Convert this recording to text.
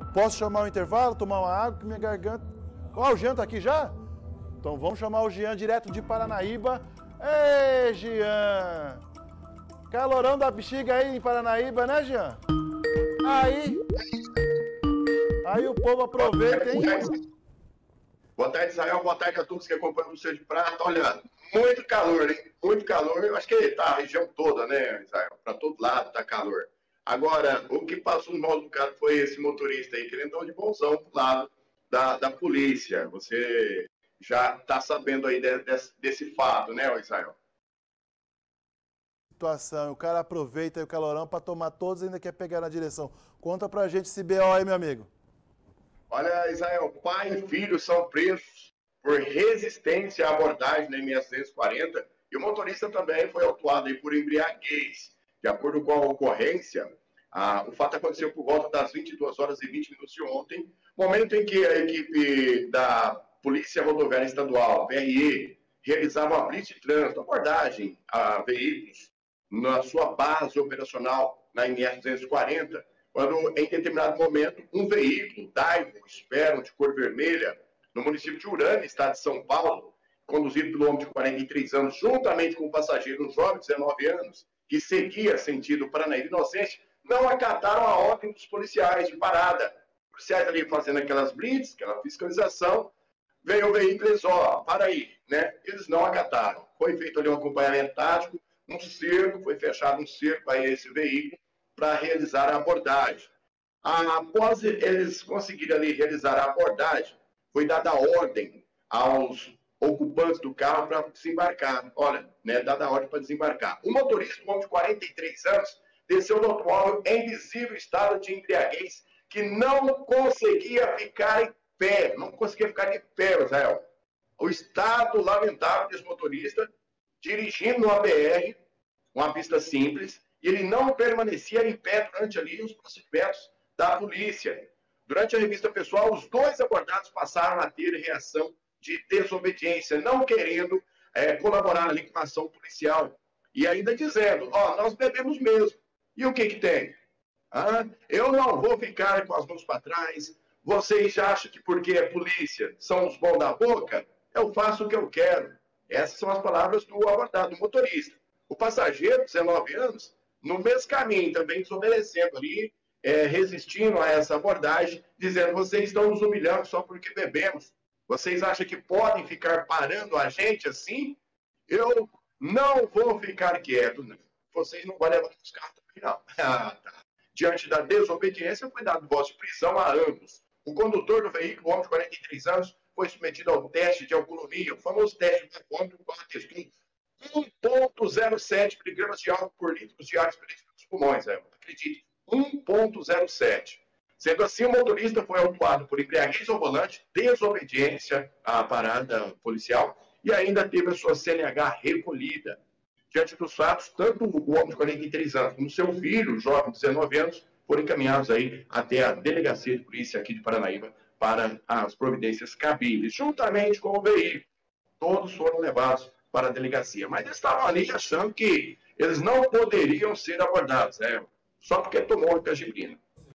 Posso chamar o intervalo, tomar uma água, que minha garganta... Ó, o Jean tá aqui já? Então vamos chamar o Jean direto de Paranaíba. Ei, Jean! Calorão da bexiga aí em Paranaíba, né, Jean? Aí o povo aproveita, hein? Boa tarde, Israel. Boa tarde a todos que acompanham o Museu de Prata. Olha, muito calor, hein? Muito calor. Eu acho que tá a região toda, né, Israel? Para todo lado tá calor. Agora, o que passou no mal do cara foi esse motorista aí, querendo dar de bonzão pro lado da polícia. Você já tá sabendo aí desse fato, né, Israel? Situação, o cara aproveita o calorão para tomar todos e ainda quer pegar na direção. Conta pra gente esse BO aí, meu amigo. Olha, Israel, pai e filho são presos por resistência à abordagem na MS 240 e o motorista também foi autuado aí por embriaguez. De acordo com a ocorrência, o fato aconteceu por volta das 22 horas e 20 minutos de ontem, momento em que a equipe da Polícia Rodoviária Estadual, PRE, realizava uma blitz de trânsito, abordagem a veículos na sua base operacional na MS 240, quando, em determinado momento, um veículo, Daewoo Esperon, de cor vermelha, no município de Urânia, estado de São Paulo, conduzido pelo homem de 43 anos, juntamente com o passageiro, um jovem de 19 anos, que seguia sentido Paranaíba Inocente, não acataram a ordem dos policiais de parada. Os policiais ali fazendo aquelas blitz, aquela fiscalização, veio o veículo e eles, para aí, né? Eles não acataram. Foi feito ali um acompanhamento tático, um cerco, foi fechado um cerco a esse veículo para realizar a abordagem. Após eles conseguirem ali realizar a abordagem, foi dada a ordem aos ocupantes do carro para desembarcar. Olha, né, dada a ordem para desembarcar. O motorista, um homem de 43 anos, desceu do automóvel em visível estado de embriaguez, que não conseguia ficar em pé. Não conseguia ficar de pé, Israel. O estado lamentável desse motorista, dirigindo uma BR, uma pista simples, e ele não permanecia em pé durante ali os procedimentos da polícia. Durante a revista pessoal, os dois abordados passaram a ter reação de desobediência, não querendo colaborar ali com a ação policial. E ainda dizendo, nós bebemos mesmo. E o que tem? Eu não vou ficar com as mãos para trás. Vocês acham que porque é polícia são os bons da boca? Eu faço o que eu quero. Essas são as palavras do abordado, do motorista. O passageiro, 19 anos, no mesmo caminho, também desobedecendo ali, resistindo a essa abordagem, dizendo, vocês estão nos humilhando só porque bebemos. Vocês acham que podem ficar parando a gente assim? Eu não vou ficar quieto. Né? Vocês não vão levar os carros até o final. Tá. Diante da desobediência, foi dado voz de prisão a ambos. O condutor do veículo, homem de 43 anos, foi submetido ao teste de alcoolemia, o famoso teste de alcoólmetro, qual testou 1,07 miligramas de álcool por litro diários pelos pulmões. Acredite, 1,07. Sendo assim, o motorista foi autuado por embriaguez ao volante, desobediência à parada policial e ainda teve a sua CNH recolhida. Diante dos fatos, tanto o homem de 43 anos como seu filho, o jovem de 19 anos, foram encaminhados aí até a delegacia de polícia aqui de Paranaíba para as providências cabíveis, juntamente com o veículo. Todos foram levados para a delegacia. Mas eles estavam ali achando que eles não poderiam ser abordados, só porque tomou a cajibrina.